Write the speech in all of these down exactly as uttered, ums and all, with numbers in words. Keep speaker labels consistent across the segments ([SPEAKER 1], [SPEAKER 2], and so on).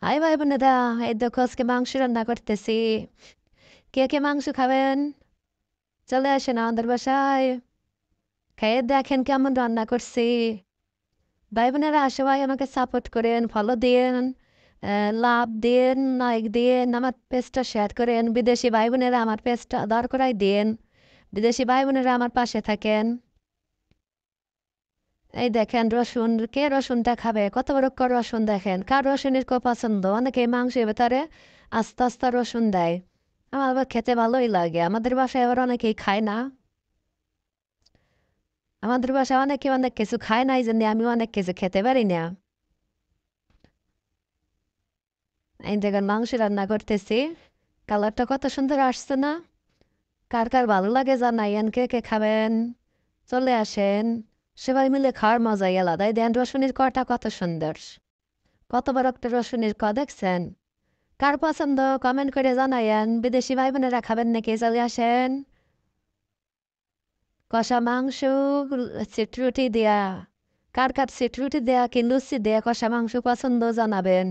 [SPEAKER 1] High ভাই বোনেরা, এই দেখো আজকে মাংস রান্না করতেছি। কে কে মাংস খাবেন? চলে আসেন আমাদের বাসায়, খেয়ে দেখেন কেমন রান্না করছি। ভাই বোনেরা, সবাই আমাকে সাপোর্ট করেন, ফলো দিন, লাভ দিন, লাইক দিন, আমার পেজটা শেয়ার করেন। বিদেশি ভাই বোনেরা আমার পেজটা দাঁড় করাই দিন। বিদেশি ভাই বোনেরা আমার পাশে থাকেন। এই দেখেন রসুন, কে রসুনটা খাবে? কত বড় করে রসুন দেখেন। কার রসুনের কো পছন্দ? অনেকে মাংসের ভেতরে আস্তে আস্তে রসুন দেয়। আমার আবার খেতে ভালোই লাগে। আমাদের বাসায় আবার অনেকেই খায় না। আমাদের বাসায় অনেকে অনেক কিছু খায় না, এই জন্য আমি অনেক কিছু খেতে পারি না। এই দেখেন মাংস রান্না করতেছি। কালারটা কত সুন্দর আসছে না? কার কার ভালো লাগে জানাইয়েন, কে কে খাবেন? চলে আসেন, সবাই মিলে খাওয়ার মজাই আলাদা। এই দেন রসুনের কটা কত সুন্দর। কত বড় একটা রসুনের ক দেখছেন? কার পছন্দ কমেন্ট করে জানাইয়েন। বিদেশি ভাই বোনেরা খাবেন নাকি? চলে আসেন। কষা মাংস, সিটরুটি দেয়া। কার কার সিটরুটি দেয়া কি লুচি দেয়া কষা মাংস পছন্দ জানাবেন।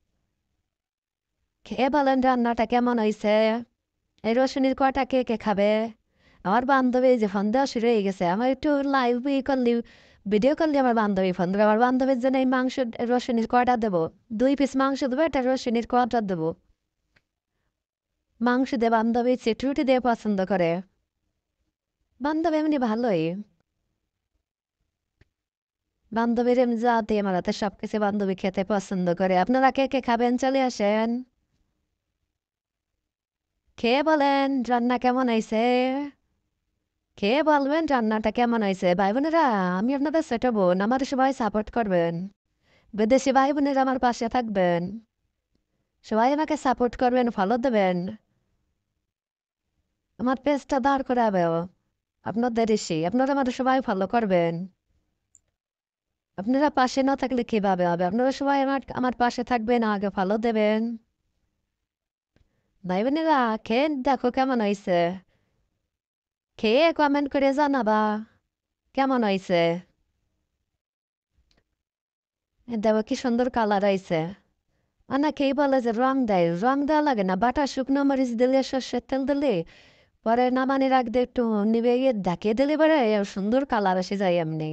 [SPEAKER 1] খেয়ে বলেন রান্নাটা কেমন হয়েছে। এই রসুনের কটা কে কে খাবে? আমার বান্ধবী যে ফোন দেওয়া শুরু হয়ে গেছে। আমার একটু লাইভ করলি, ভিডিও করলে আমার বান্ধবী ফোন দেবে। আমার বান্ধবীর জন্য এই মাংস রসুনের কটা দেবো। দুই পিস মাংস দেবো, একটা রসুনের কটা দেবো। মাংস দিয়ে বান্ধবী সিটরুটি দিয়ে পছন্দ করে। বান্ধবী এমনি ভালোই। বান্ধবীর এমনি জাতি আমার হাতে সবকিছু বান্ধবী খেতে পছন্দ করে। আপনারা কে কে খাবেন? চলে আসেন। খেয়ে বলেন রান্না কেমন হয়েছে। খেয়ে বলবেন রান্নাটা কেমন হয়েছে। ভাই বোনেরা, আমি আপনাদের ছোট বোন, আমার সবাই সাপোর্ট করবেন। বিদেশি ভাই বোনেরা আমার পাশে থাকবেন। সবাই আমাকে সাপোর্ট করবেন, ফলো দেবেন। আমার পেজটা দাঁড় করাবে আপনাদের এসে। আপনারা আমার সবাই ফলো করবেন। আপনারা পাশে না থাকলে কিভাবে হবে? আপনারা সবাই আমার আমার পাশে থাকবেন, আগে ফলো দেবেন। ভাই বোনেরা, খেয়ে দেখো কেমন হয়েছে। খেয়ে কমেন্ট করে জানাবা কেমন হয়েছে। দেখো কি সুন্দর কালার হয়েছে। অনেকেই বলে যে রং দেয়, রং দেওয়া লাগে না। বাটা শুকনো মরিচ দিলে, সর্ষের তেল দিলে, পরে নামানির আগ দিয়ে একটু নিবে গিয়ে ডাকিয়ে দিলে পরে সুন্দর কালার এসে যায় এমনি।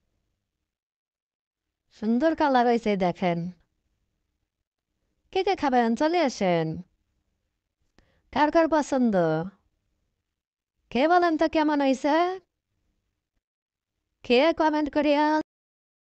[SPEAKER 1] সুন্দর কালার হয়েছে দেখেন। কে কে খাবেন? চলে আসেন। কার কার পছন্দ? খেয়ে বলেন তো কেমন হয়েছে। খেয়ে কমেন্ট করিয়া